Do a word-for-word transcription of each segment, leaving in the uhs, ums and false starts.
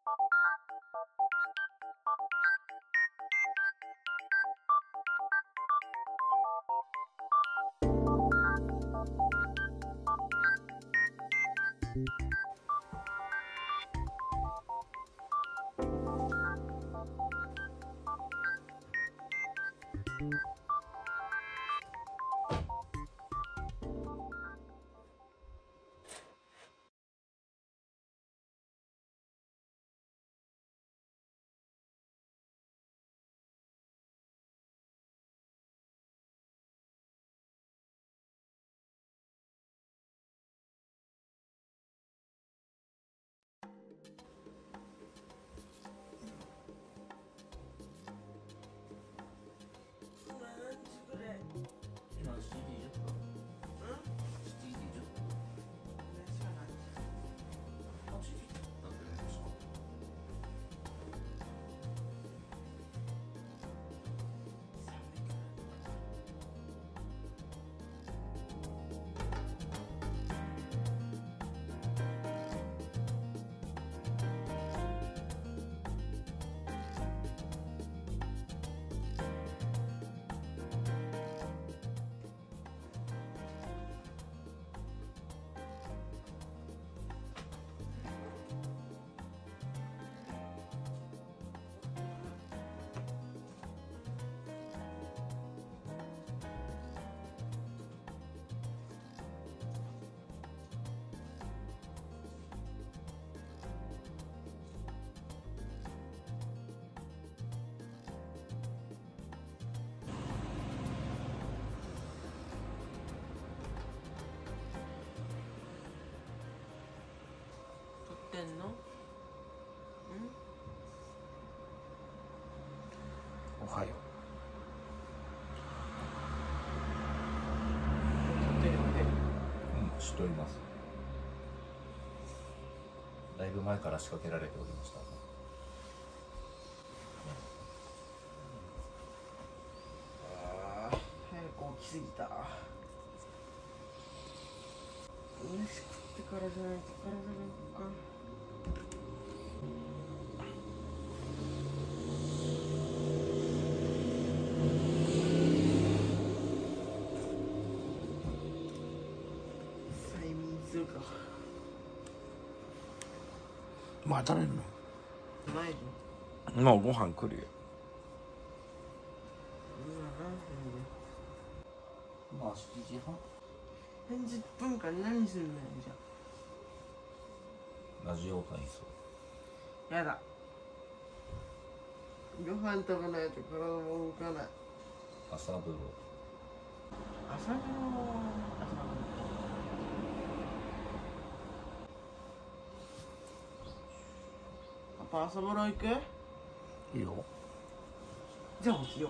てんの？ん？ おはよう。うん、知っております。だいぶ前から仕掛けられておりました。 ああ、早く起きすぎた。飯食ってからじゃないと体が動かん。催眠するか。 まあ食べるの？ ないよ。 もうご飯来るよ。まあしちじはん。 じゅっぷんかん何するのよじゃあ。ラジオ体操。 やだ。ご飯食べないと体も動かない。 朝風呂。 朝風呂。パパ朝風呂行く？ いいよ。 じゃあ起きよう。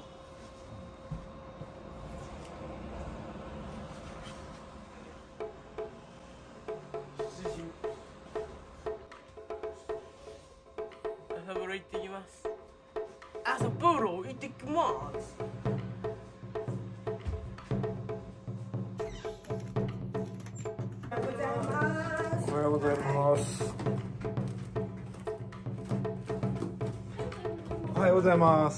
朝風呂行ってきます。朝風呂行ってきます。 おはようございます。おはようございます。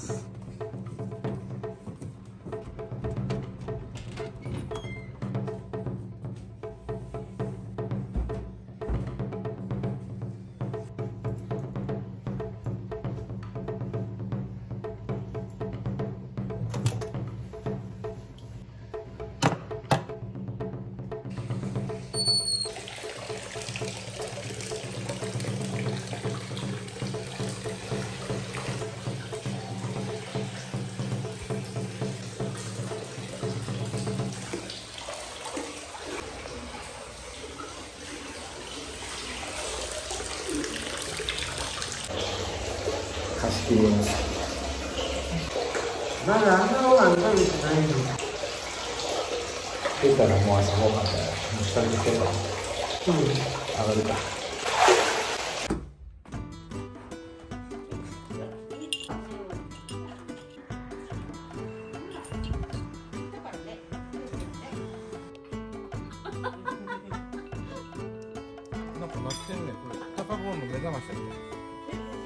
貸し切ります。 まだ朝ごはん食べてないの。 出たらもう朝ごはんだよ。もう下にしてるわ。うん、上がるか。なんか鳴ってんね。これタカゴンの目覚ましだっけ？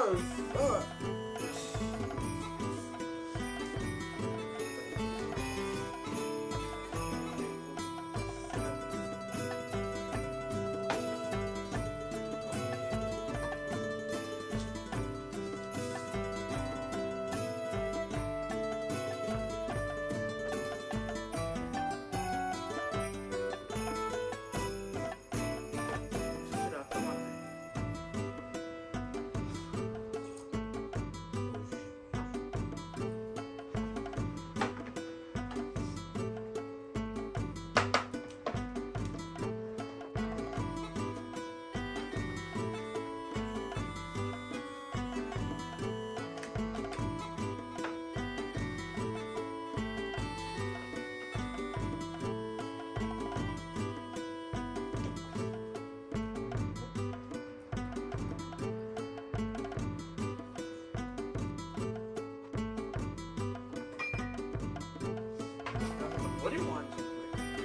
海苔もあんじゃん。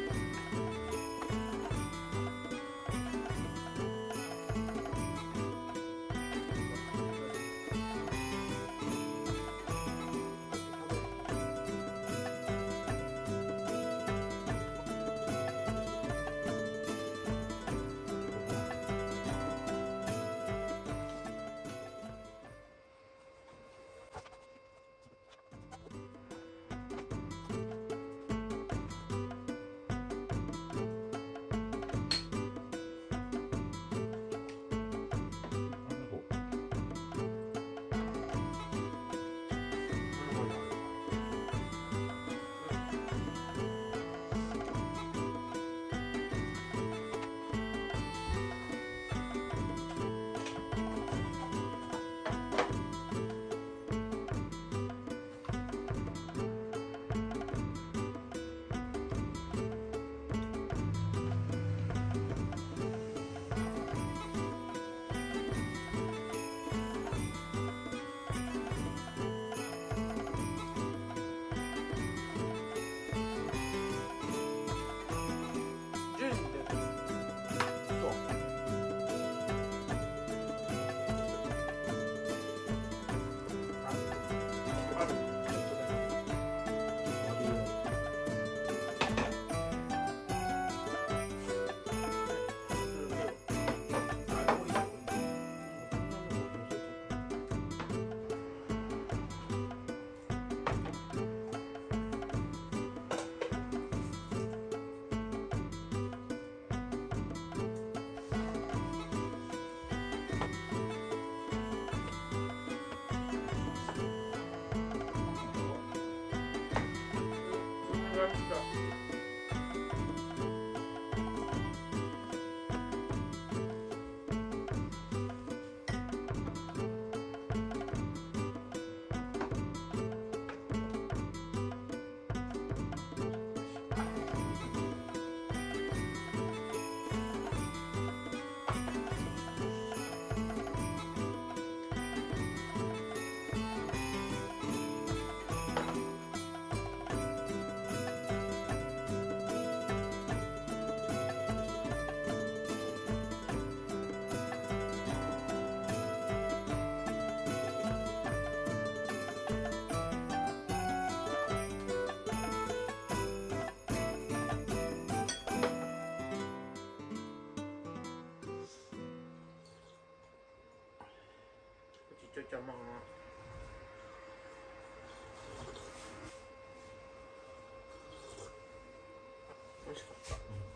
ちょちょまあ美味しかった。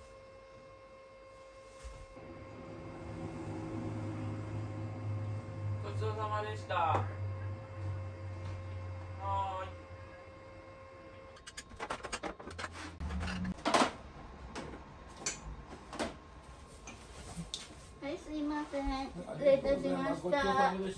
ごちそうさまでした。はーい。 はい、すいません。失礼いたしました。 ごちそうさまでした。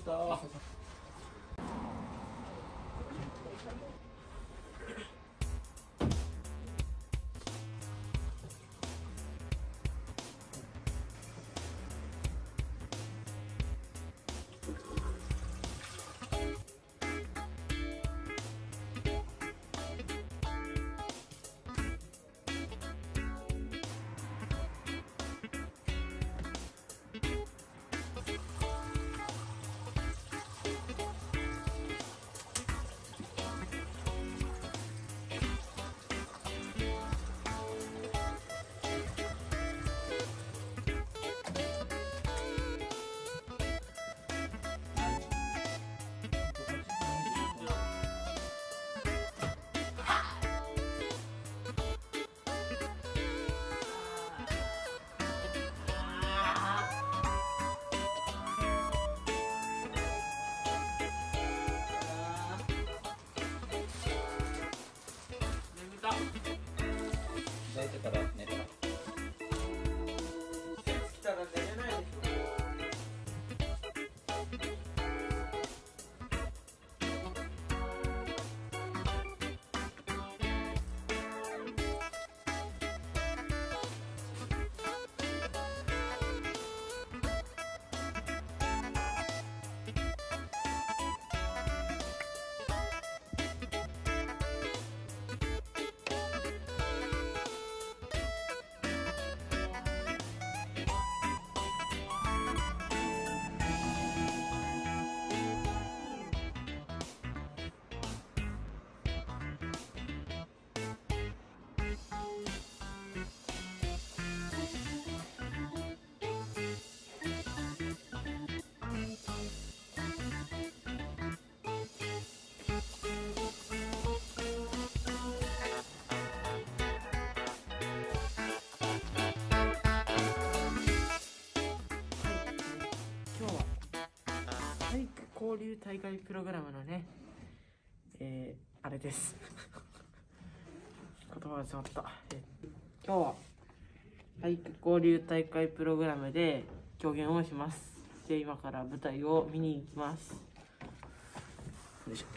交流大会プログラムのね、えー、あれです言葉が詰まった。え今日は俳句交流大会プログラムで狂言をします。で今から舞台を見に行きます。よいしょ。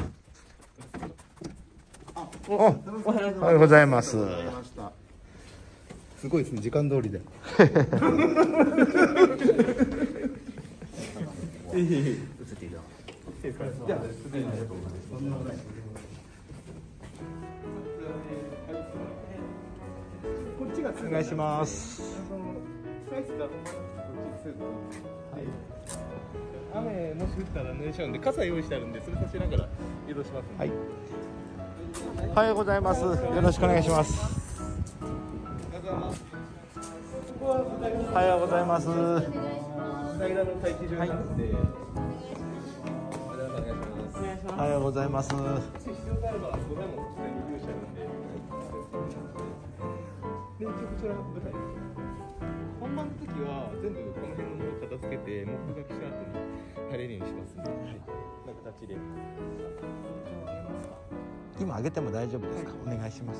おおはようございます。すごいですね、時間通りで。お願いします。雨もし降ったら濡れちゃうんで傘用意してあるんで、それさしながら移動します。はい。おはようございます。よろしくお願いします。おはようございます。はい。おはようございます。本番の時は全部この辺のものを片付けて木書きした後に入れるようにしますので、はい、こんな形で。今上げても大丈夫ですか？お願いします。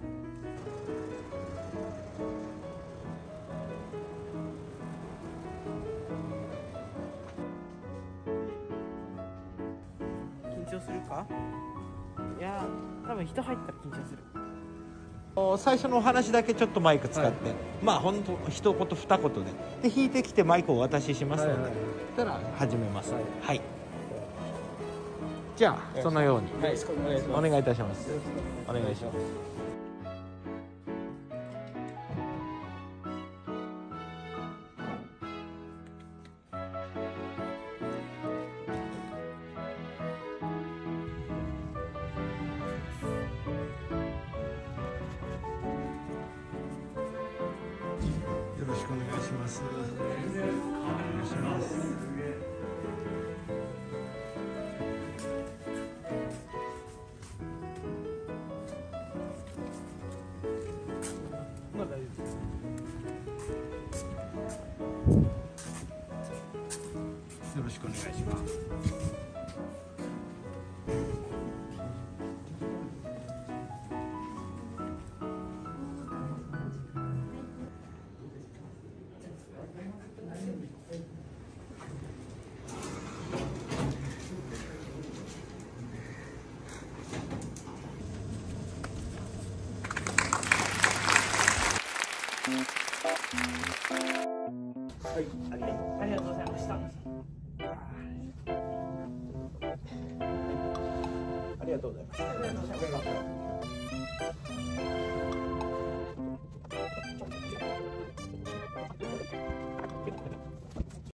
緊張するか？いや多分人入ったら緊張する。 最初のお話だけちょっとマイク使って、はい、まあほんと一言二言でで弾いてきてマイクをお渡ししますので、はいはい、そしたら始めます。はい、はい、じゃあそのように、はい、お願いいたします。お願いします。よろしくお願いします。お願いします。まあ大丈夫です。よろしくお願いします。 はい、ありがとう、ありがとうございました。 ありがとうございます。